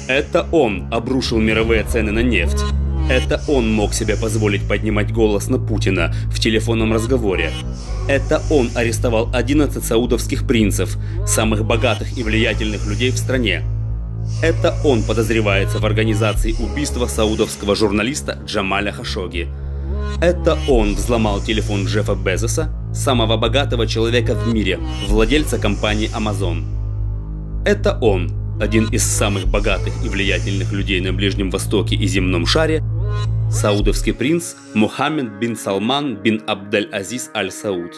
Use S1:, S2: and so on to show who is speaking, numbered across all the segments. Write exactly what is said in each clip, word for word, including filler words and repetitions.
S1: Это он обрушил мировые цены на нефть. Это он мог себе позволить поднимать голос на Путина в телефонном разговоре. Это он арестовал одиннадцать саудовских принцев, самых богатых и влиятельных людей в стране. Это он подозревается в организации убийства саудовского журналиста Джамаля Хашогги. Это он взломал телефон Джеффа Безоса, самого богатого человека в мире, владельца компании Amazon. Это он, один из самых богатых и влиятельных людей на Ближнем Востоке и земном шаре, саудовский принц Мухаммед бин Салман бин Абдель-Азиз Аль-Сауд.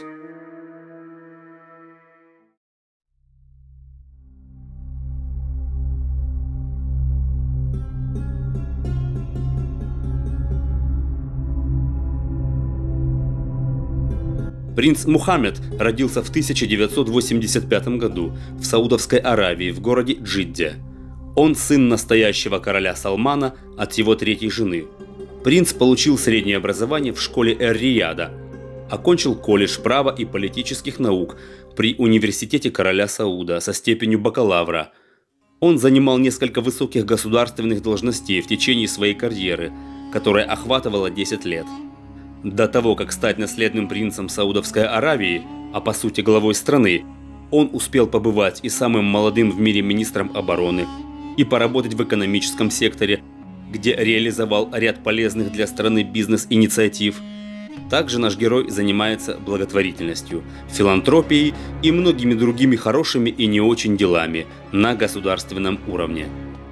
S1: Принц Мухаммед родился в тысяча девятьсот восемьдесят пятом году в Саудовской Аравии в городе Джидде. Он сын настоящего короля Салмана от его третьей жены. Принц получил среднее образование в школе Эр-Рияда, окончил колледж права и политических наук при университете короля Сауда со степенью бакалавра. Он занимал несколько высоких государственных должностей в течение своей карьеры, которая охватывала десять лет. До того, как стать наследным принцем Саудовской Аравии, а по сути главой страны, он успел побывать и самым молодым в мире министром обороны, и поработать в экономическом секторе, где реализовал ряд полезных для страны бизнес-инициатив. Также наш герой занимается благотворительностью, филантропией и многими другими хорошими и не очень делами на государственном уровне.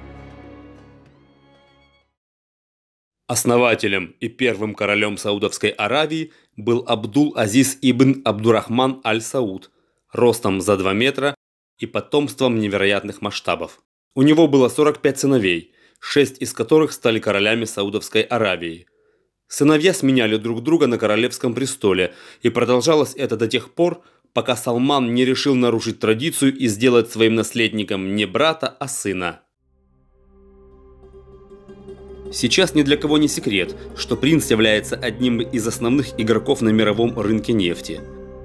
S1: Основателем и первым королем Саудовской Аравии был Абдул-Азиз ибн Абдурахман Аль-Сауд, ростом за два метра и потомством невероятных масштабов. У него было сорок пять сыновей, шесть из которых стали королями Саудовской Аравии. Сыновья сменяли друг друга на королевском престоле, и продолжалось это до тех пор, пока Салман не решил нарушить традицию и сделать своим наследником не брата, а сына. Сейчас ни для кого не секрет, что принц является одним из основных игроков на мировом рынке нефти.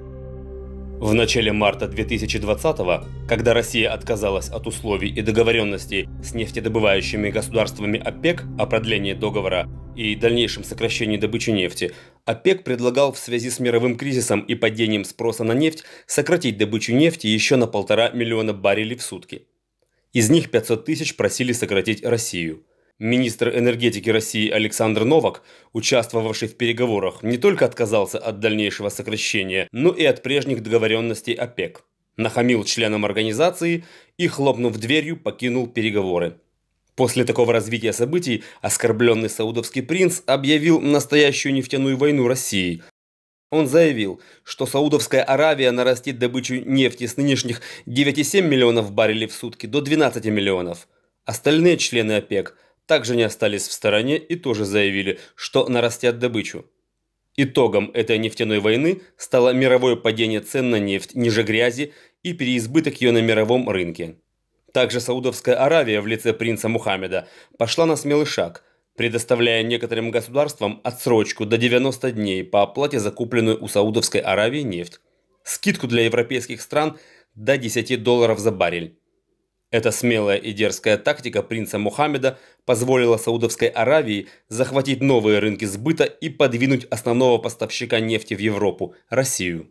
S1: В начале марта две тысячи двадцатого, когда Россия отказалась от условий и договоренностей с нефтедобывающими государствами ОПЕК о продлении договора и дальнейшем сокращении добычи нефти, ОПЕК предлагал в связи с мировым кризисом и падением спроса на нефть сократить добычу нефти еще на полтора миллиона баррелей в сутки. Из них пятьсот тысяч просили сократить Россию. Министр энергетики России Александр Новак, участвовавший в переговорах, не только отказался от дальнейшего сокращения, но и от прежних договоренностей ОПЕК. Нахамил членам организации и, хлопнув дверью, покинул переговоры. После такого развития событий оскорбленный саудовский принц объявил настоящую нефтяную войну России. Он заявил, что Саудовская Аравия нарастит добычу нефти с нынешних девяти целых семи десятых миллионов баррелей в сутки до двенадцати миллионов. Остальные члены ОПЕК также не остались в стороне и тоже заявили, что нарастят добычу. Итогом этой нефтяной войны стало мировое падение цен на нефть ниже грязи и переизбыток ее на мировом рынке. Также Саудовская Аравия в лице принца Мухаммеда пошла на смелый шаг, предоставляя некоторым государствам отсрочку до девяноста дней по оплате за купленную у Саудовской Аравии нефть, скидку для европейских стран до десяти долларов за баррель. Эта смелая и дерзкая тактика принца Мухаммеда позволила Саудовской Аравии захватить новые рынки сбыта и подвинуть основного поставщика нефти в Европу – Россию.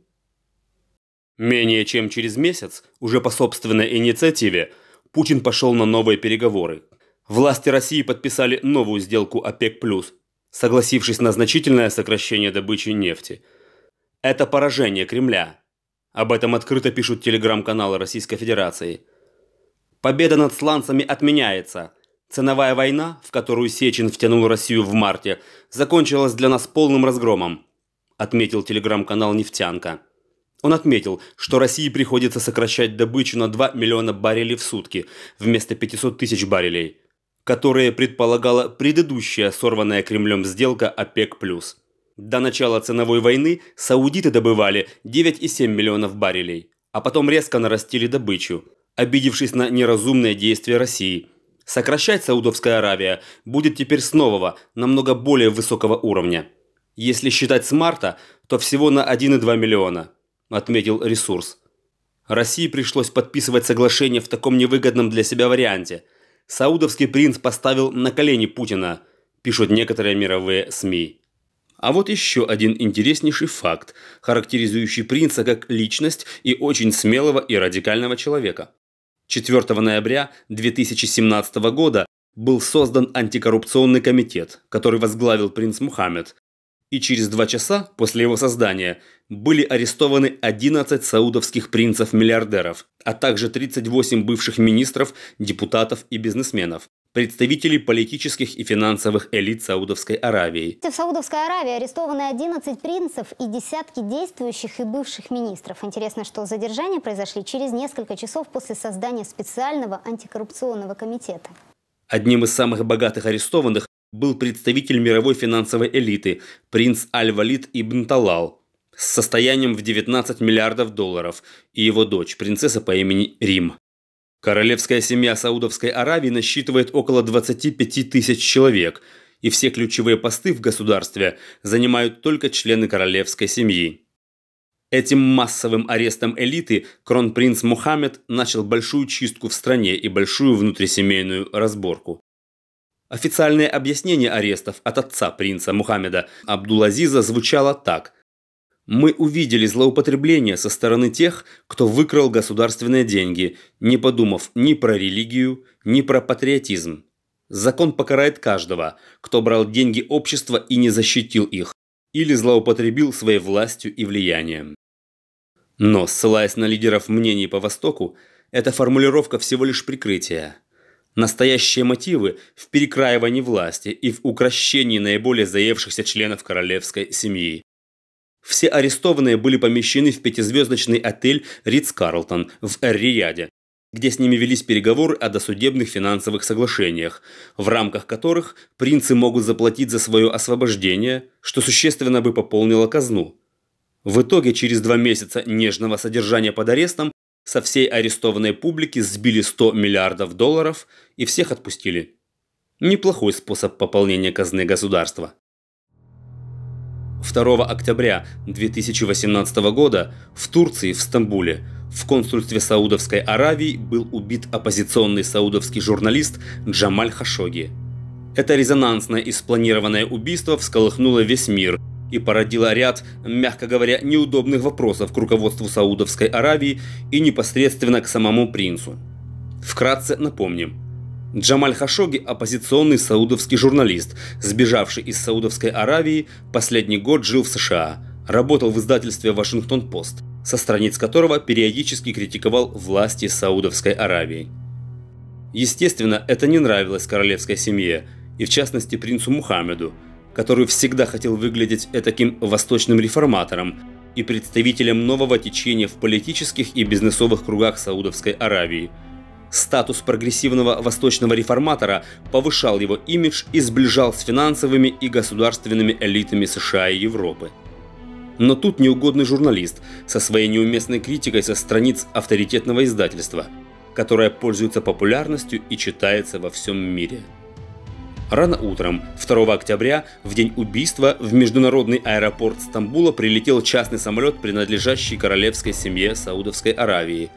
S1: Менее чем через месяц, уже по собственной инициативе, Путин пошел на новые переговоры. Власти России подписали новую сделку ОПЕК+, согласившись на значительное сокращение добычи нефти. Это поражение Кремля. Об этом открыто пишут телеграм-каналы Российской Федерации. Победа над сланцами отменяется. Ценовая война, в которую Сечин втянул Россию в марте, закончилась для нас полным разгромом, отметил телеграм-канал «Нефтянка». Он отметил, что России приходится сокращать добычу на два миллиона баррелей в сутки вместо пятисот тысяч баррелей, которые предполагала предыдущая сорванная Кремлем сделка ОПЕК+. До начала ценовой войны саудиты добывали девять целых семь десятых миллионов баррелей, а потом резко нарастили добычу, обидевшись на неразумные действия России. Сокращать Саудовская Аравия будет теперь с нового, намного более высокого уровня. Если считать с марта, то всего на один целых два миллиона, отметил ресурс. России пришлось подписывать соглашение в таком невыгодном для себя варианте. Саудовский принц поставил на колени Путина, пишут некоторые мировые СМИ. А вот еще один интереснейший факт, характеризующий принца как личность и очень смелого и радикального человека. четвёртого ноября две тысячи семнадцатого года был создан антикоррупционный комитет, который возглавил принц Мухаммед. И через два часа после его создания были арестованы одиннадцать саудовских принцев-миллиардеров, а также тридцать восемь бывших министров, депутатов и бизнесменов, представителей политических и финансовых элит Саудовской Аравии.
S2: В Саудовской Аравии арестованы одиннадцать принцев и десятки действующих и бывших министров. Интересно, что задержания произошли через несколько часов после создания специального антикоррупционного комитета.
S1: Одним из самых богатых арестованных был представитель мировой финансовой элиты, принц Аль-Валид ибн Талал, с состоянием в девятнадцать миллиардов долларов, и его дочь, принцесса по имени Рим. Королевская семья Саудовской Аравии насчитывает около двадцати пяти тысяч человек, и все ключевые посты в государстве занимают только члены королевской семьи. Этим массовым арестом элиты кронпринц Мухаммед начал большую чистку в стране и большую внутрисемейную разборку. Официальное объяснение арестов от отца принца Мухаммеда Абдул-Азиза звучало так: «Мы увидели злоупотребление со стороны тех, кто выкрал государственные деньги, не подумав ни про религию, ни про патриотизм. Закон покарает каждого, кто брал деньги общества и не защитил их, или злоупотребил своей властью и влиянием». Но, ссылаясь на лидеров мнений по Востоку, эта формулировка всего лишь прикрытие. Настоящие мотивы в перекраивании власти и в укрощении наиболее заевшихся членов королевской семьи. Все арестованные были помещены в пятизвездочный отель Ритц-Карлтон в Эр-Рияде, где с ними велись переговоры о досудебных финансовых соглашениях, в рамках которых принцы могут заплатить за свое освобождение, что существенно бы пополнило казну. В итоге, через два месяца нежного содержания под арестом, со всей арестованной публики сбили сто миллиардов долларов и всех отпустили. Неплохой способ пополнения казны государства. второго октября две тысячи восемнадцатого года в Турции, в Стамбуле, в консульстве Саудовской Аравии был убит оппозиционный саудовский журналист Джамаль Хашогги. Это резонансное и спланированное убийство всколыхнуло весь мир и породило ряд, мягко говоря, неудобных вопросов к руководству Саудовской Аравии и непосредственно к самому принцу. Вкратце напомним. Джамаль Хашогги – оппозиционный саудовский журналист, сбежавший из Саудовской Аравии, последний год жил в США, работал в издательстве «Вашингтон-Пост», со страниц которого периодически критиковал власти Саудовской Аравии. Естественно, это не нравилось королевской семье, и в частности принцу Мухаммеду, который всегда хотел выглядеть этаким восточным реформатором и представителем нового течения в политических и бизнесовых кругах Саудовской Аравии. Статус прогрессивного восточного реформатора повышал его имидж и сближал с финансовыми и государственными элитами США и Европы. Но тут неугодный журналист со своей неуместной критикой со страниц авторитетного издательства, которое пользуется популярностью и читается во всем мире. Рано утром, второго октября, в день убийства, в международный аэропорт Стамбула прилетел частный самолет, принадлежащий королевской семье Саудовской Аравии.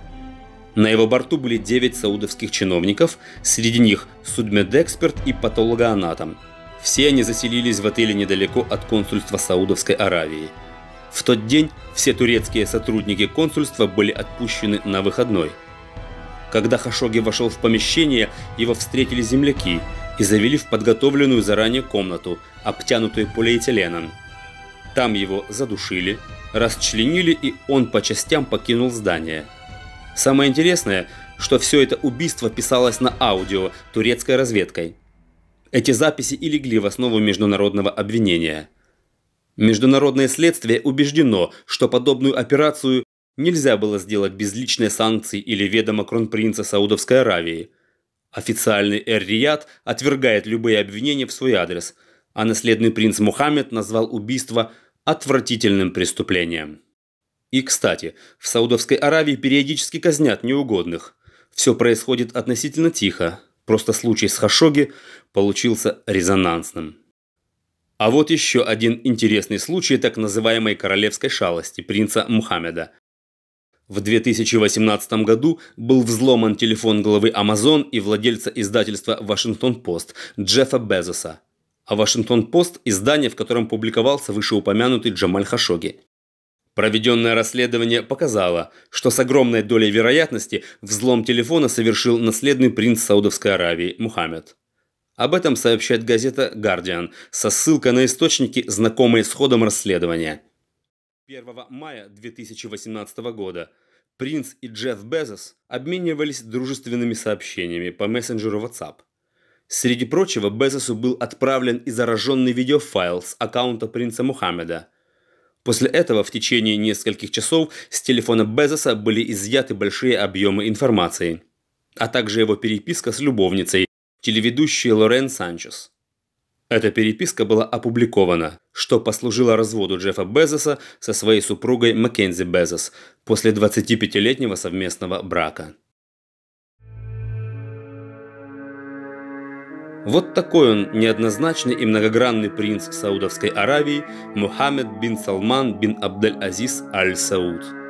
S1: На его борту были девять саудовских чиновников, среди них судмедэксперт и патологоанатом. Все они заселились в отеле недалеко от консульства Саудовской Аравии. В тот день все турецкие сотрудники консульства были отпущены на выходной. Когда Хашогги вошел в помещение, его встретили земляки и завели в подготовленную заранее комнату, обтянутую полиэтиленом. Там его задушили, расчленили, и он по частям покинул здание. Самое интересное, что все это убийство писалось на аудио турецкой разведкой. Эти записи и легли в основу международного обвинения. Международное следствие убеждено, что подобную операцию нельзя было сделать без личной санкции или ведома кронпринца Саудовской Аравии. Официальный Эр-Рияд отвергает любые обвинения в свой адрес, а наследный принц Мухаммед назвал убийство отвратительным преступлением. И, кстати, в Саудовской Аравии периодически казнят неугодных. Все происходит относительно тихо, просто случай с Хашогги получился резонансным. А вот еще один интересный случай так называемой королевской шалости принца Мухаммеда. В две тысячи восемнадцатом году был взломан телефон главы Amazon и владельца издательства «Вашингтон-Пост» Джеффа Безоса. А «Вашингтон-Пост» – издание, в котором публиковался вышеупомянутый Джамаль Хашогги. Проведенное расследование показало, что с огромной долей вероятности взлом телефона совершил наследный принц Саудовской Аравии Мухаммед. Об этом сообщает газета «Гардиан» со ссылкой на источники, знакомые с ходом расследования. первого мая две тысячи восемнадцатого года принц и Джефф Безос обменивались дружественными сообщениями по мессенджеру WhatsApp. Среди прочего, Безосу был отправлен и зараженный видеофайл с аккаунта принца Мухаммеда. После этого в течение нескольких часов с телефона Безоса были изъяты большие объемы информации, а также его переписка с любовницей, телеведущей Лорен Санчес. Эта переписка была опубликована, что послужило разводу Джеффа Безоса со своей супругой Маккензи Безос после двадцатипятилетнего совместного брака. Вот такой он неоднозначный и многогранный принц Саудовской Аравии Мухаммед бин Салман бин Абдель-Азиз Аль-Сауд.